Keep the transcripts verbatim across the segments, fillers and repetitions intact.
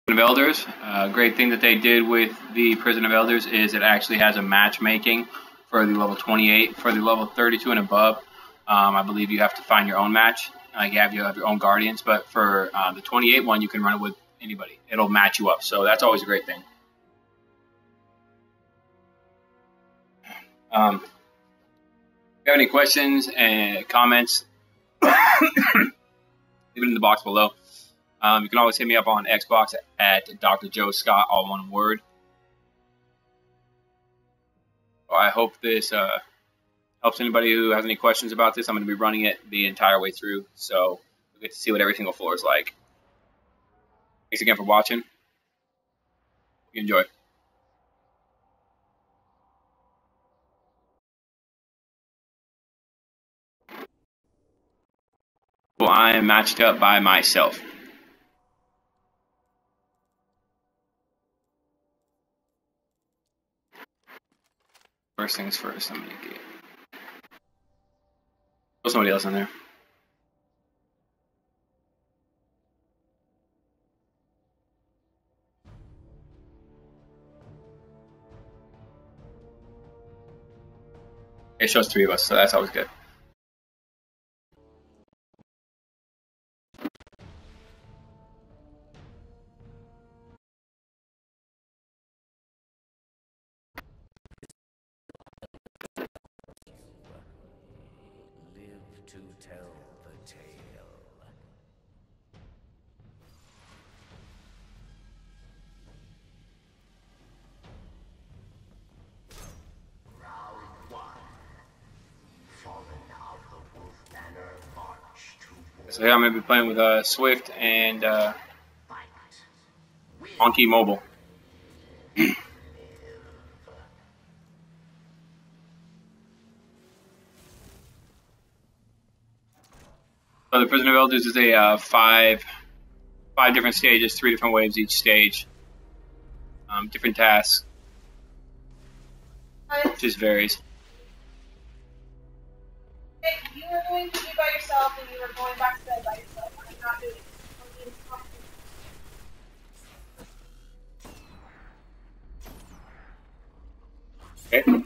of Elders. Uh, great thing that they did with the Prison of Elders is it actually has a matchmaking for the level twenty-eight. For the level thirty-two and above, um, I believe you have to find your own match. Uh, you have you have your own guardians, but for uh, the twenty-eight one, you can run it with anybody. It'll match you up, so that's always a great thing. Um, if you have any questions and comments, leave it in the box below. Um, you can always hit me up on Xbox at Doctor Joe Scott, all one word. Well, I hope this uh, helps anybody who has any questions about this. I'm going to be running it the entire way through, so you'll get to see what every single floor is like. Thanks again for watching. Hope you enjoy. Well, I am matched up by myself. First things first, I'm going to get There's somebody else in there. It shows three of us, so that's always good. Live to tell the tale. Round one. Fallen of the Wolf Banner, march to war. So yeah, I'm going to be playing with uh, Swift and uh, Monkey Mobile. So the Prison of Elders is a uh, five, five different stages, three different waves each stage, um, different tasks. It just varies. You were going to be by yourself and you were going back to bed by yourself. I'm not doing it. Okay.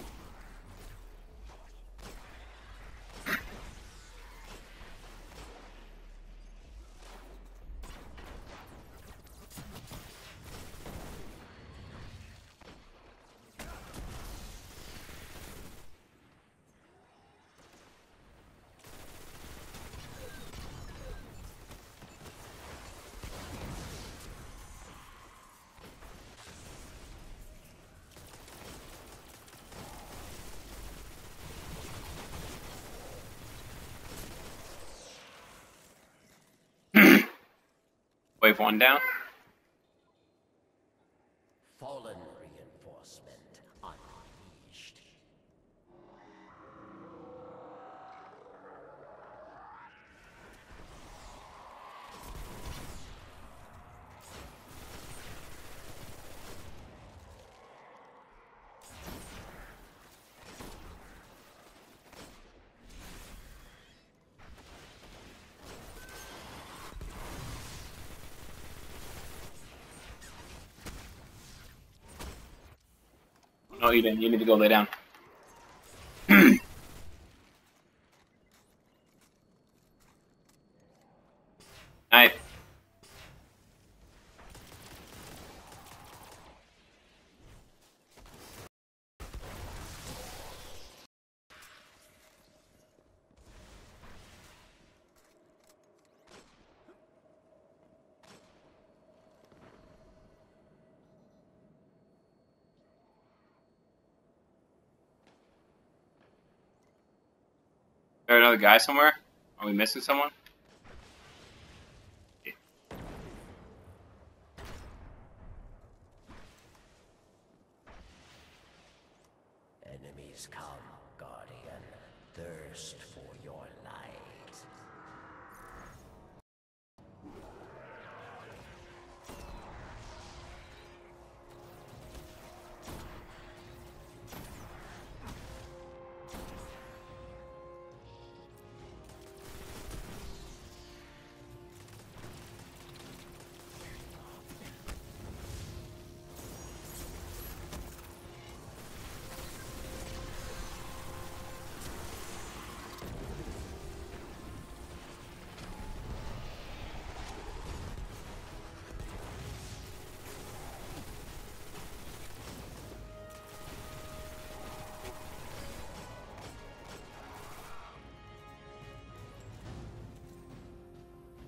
Wave one down. Fallen reinforcement unleashed. No, you didn't. You need to go lay down. Night. Is there another guy somewhere? Are we missing someone? Enemies come, Guardian. Thirst for your light.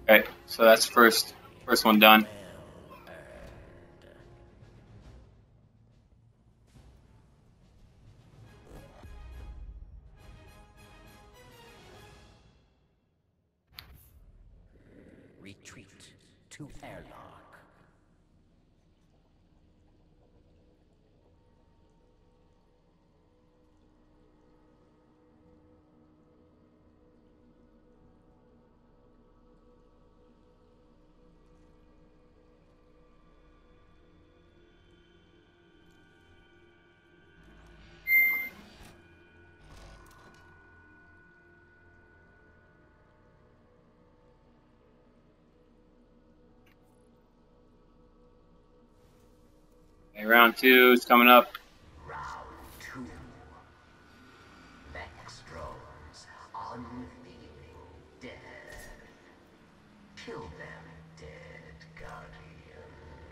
Okay, so that's first first one done. Retreat to airlock. Okay, round two is coming up. Round two. Vextrons, unfeeling, dead. Kill them, dead guardian.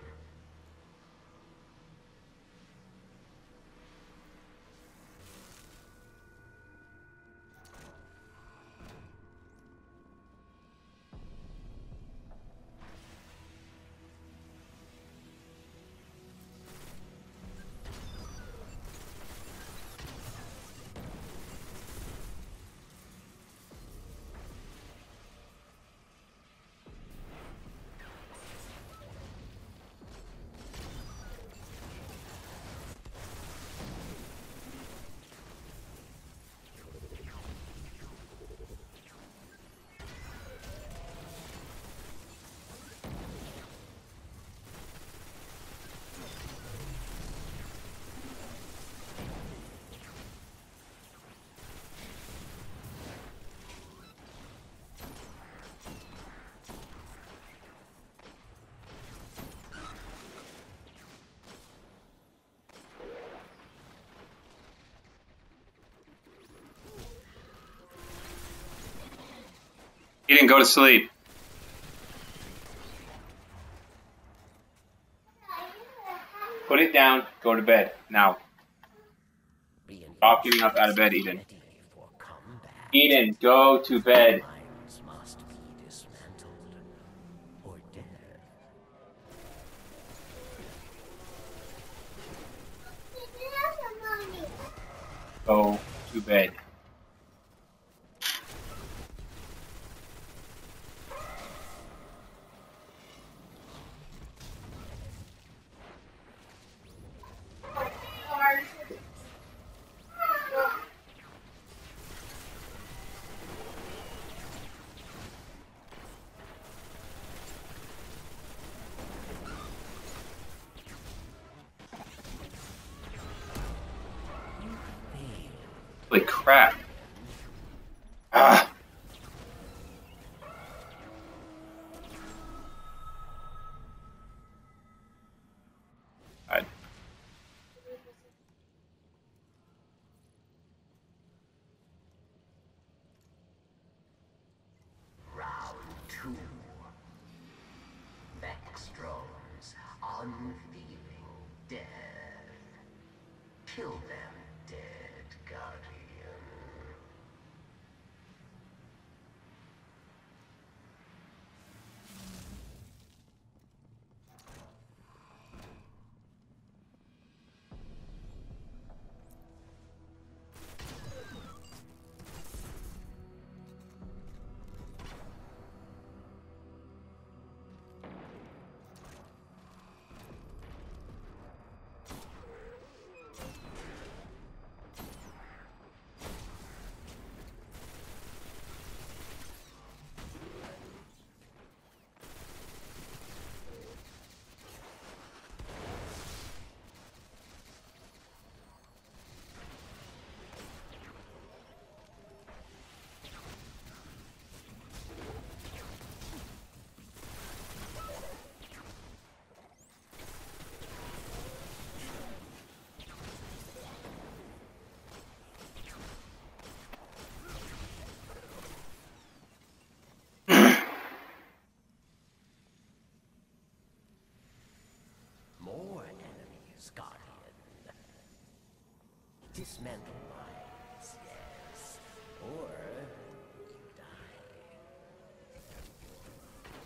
He didn't go to sleep. Put it down. Go to bed now. Stop getting up out of bed, Eden. Eden, go to bed. Minds must be dismantled or dead. Go to bed. Holy crap. Ah. I... Round two. Vextrons, unfeeling, dead. Kill them, dead guardian. More enemies, Guardian. Dismantle minds, yes. Or you die.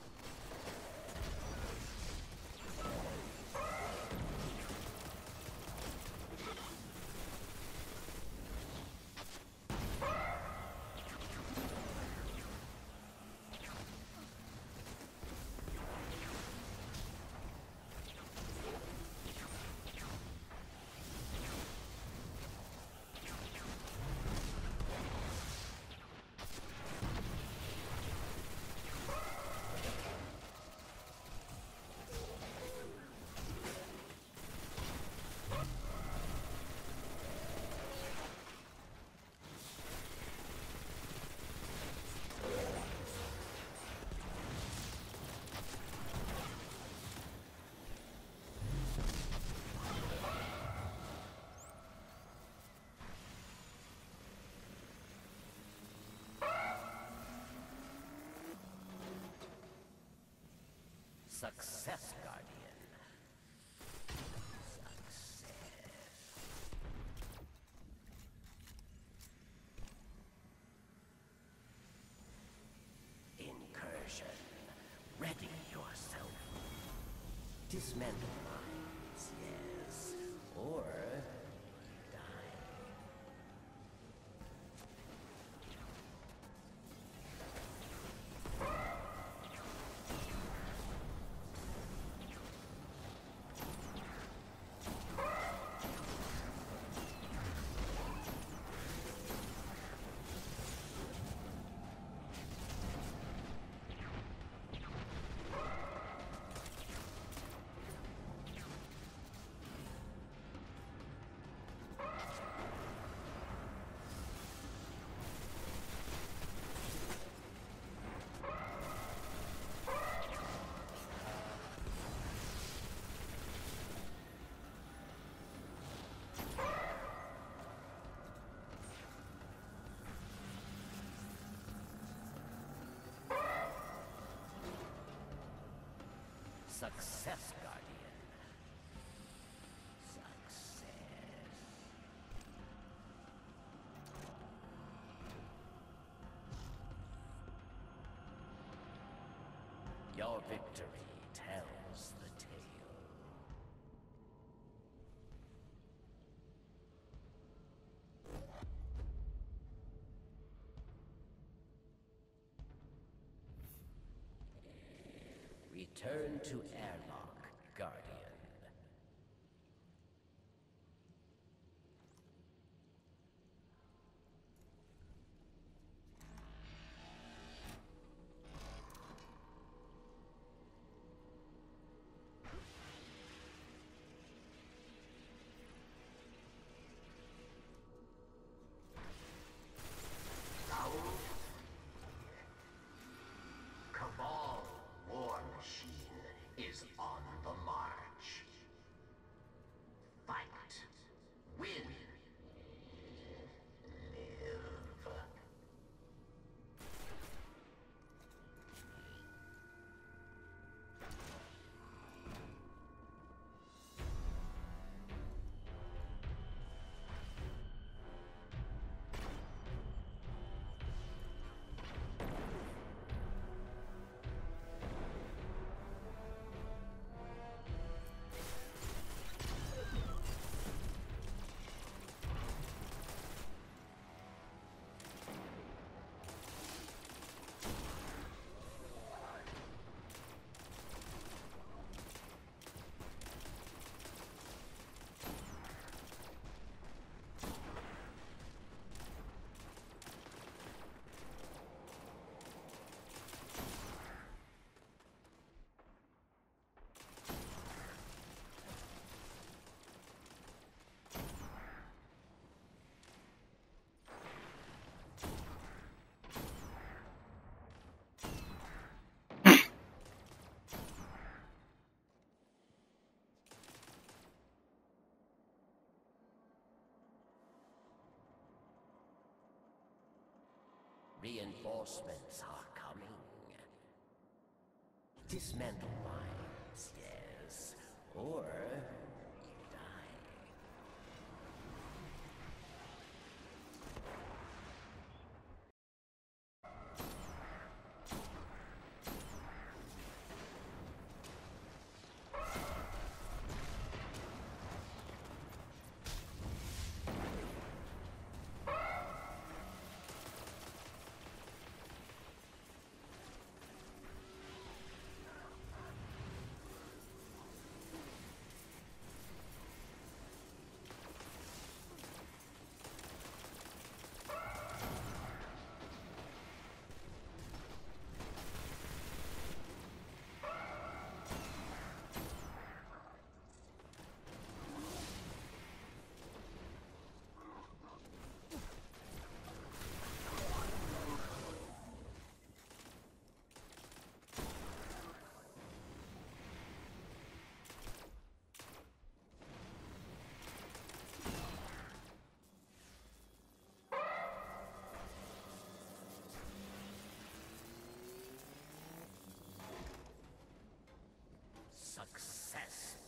Success, Guardian. Success. Incursion. Ready yourself. Dismantle mines, yes. Or die. Success, Guardian. Success. Your victory tells the tale. Return to airlock, Guardian. Cabal war machine is on the march. Fight. Win. Live. Reinforcements are coming. Dismantle mines, yes. Or die. Success.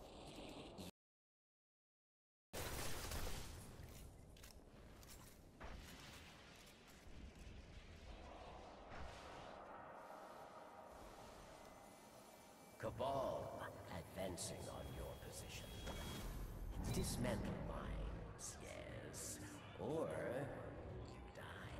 Cabal, advancing on your position. Dismantle mines, yes. Or you die.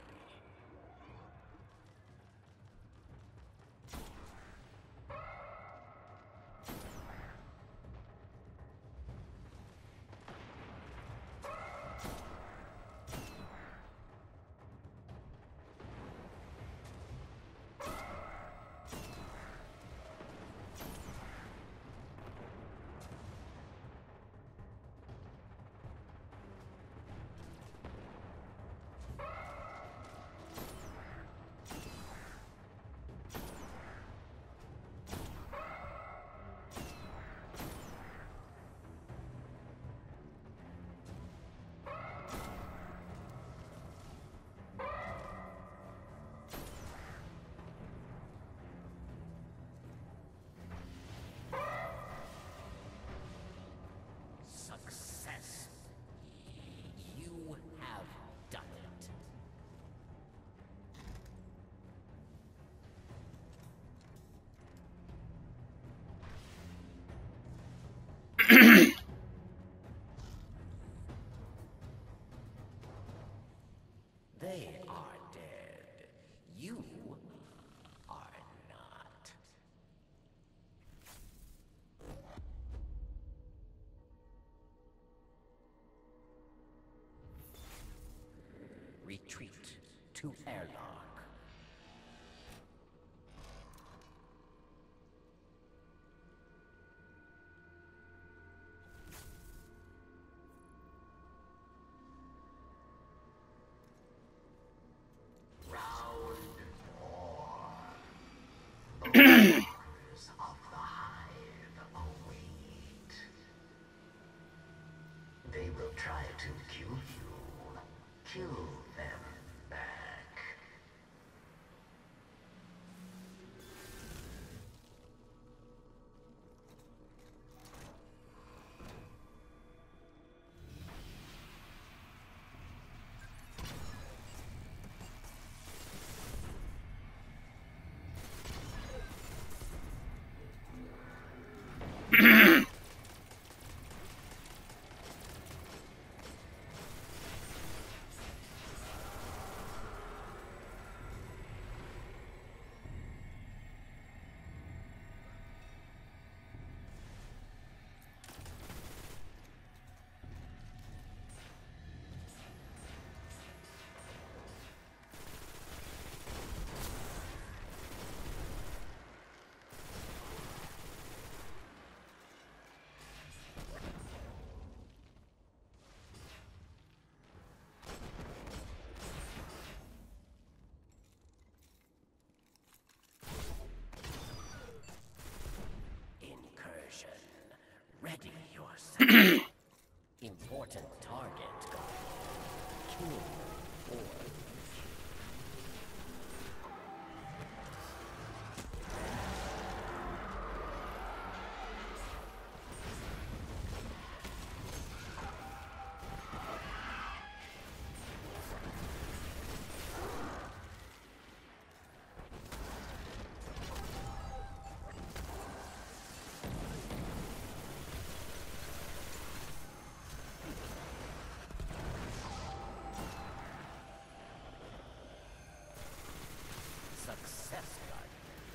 Success. You have done it. They are dead. You are not. Retreat to airlock. Round four. The warriors of the Hive await. They will try to kill you. Kill them back. Incursion. Ready yourself. Important target. Kill or success guard.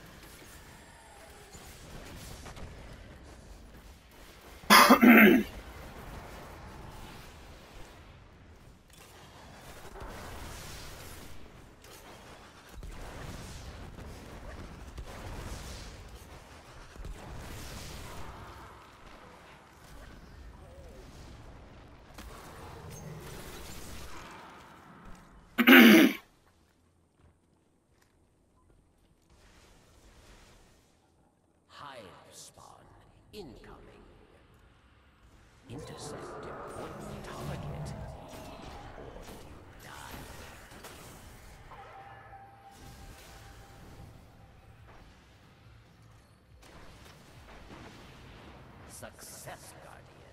Hive spawn incoming. Intercept important target. Or you die. Success, Guardian.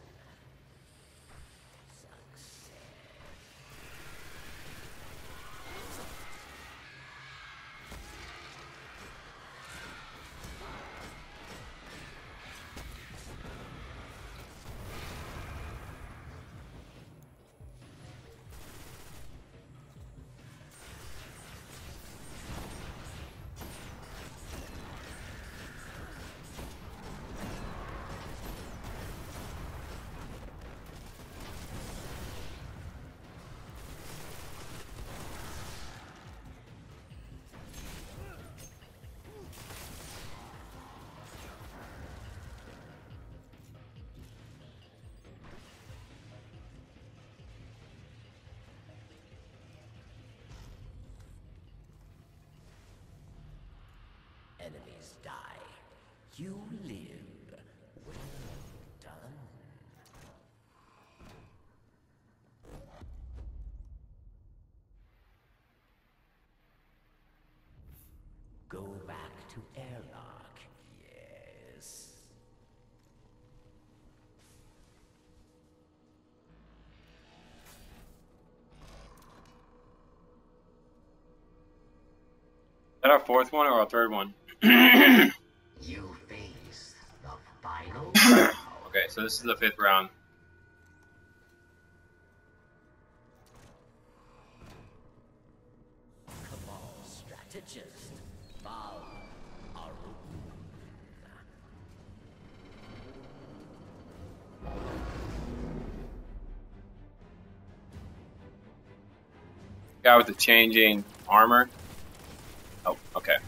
Success. Enemies die. You live. Well done. Go back to airlock. Yes. Is that our fourth one or our third one? You face the final round. Okay, so this is the fifth round. Cabal strategist. Val Arun. Guy with the changing armor. Oh, okay.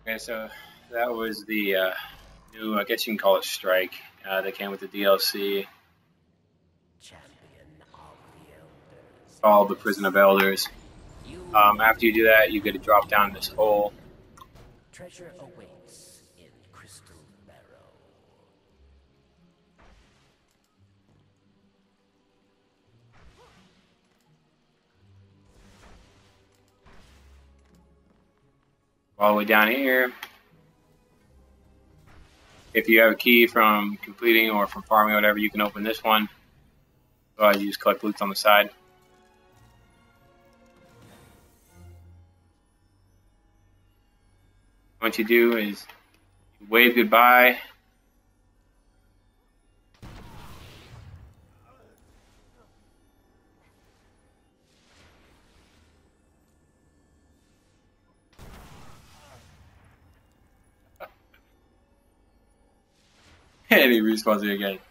Okay, so that was the uh, new, I guess you can call it strike, uh, that came with the D L C. Champion of the Elders. All the Prison of Elders. You Um, after you do that, you get to drop down this hole. treasure awaits in Crystal Barrow. All the way down here. If you have a key from completing or from farming or whatever, you can open this one. Otherwise, you just collect loot on the side. What you do is you wave goodbye. And he respawns it again.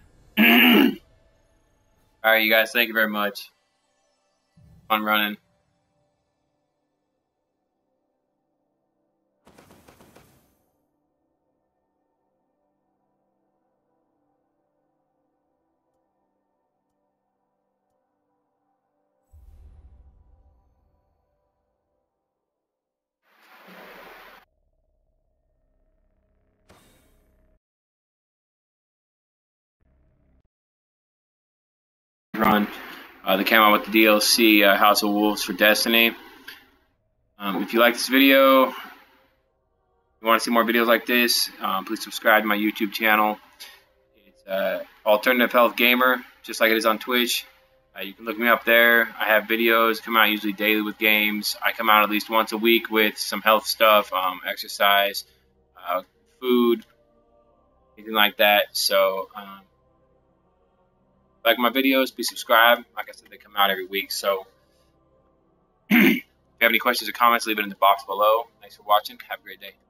Alright, you guys, thank you very much. Fun running. Run. Uh, they came out with the D L C uh, House of Wolves for Destiny. Um, if you like this video, you want to see more videos like this, um, please subscribe to my YouTube channel. It's uh, Alternative Health Gamer, just like it is on Twitch. Uh, you can look me up there. I have videos come out usually daily with games. I come out at least once a week with some health stuff, um, exercise, uh, food, anything like that. So, um, like my videos, please subscribe. Like I said, they come out every week. So if you have any questions or comments, leave it in the box below. Thanks for watching. Have a great day.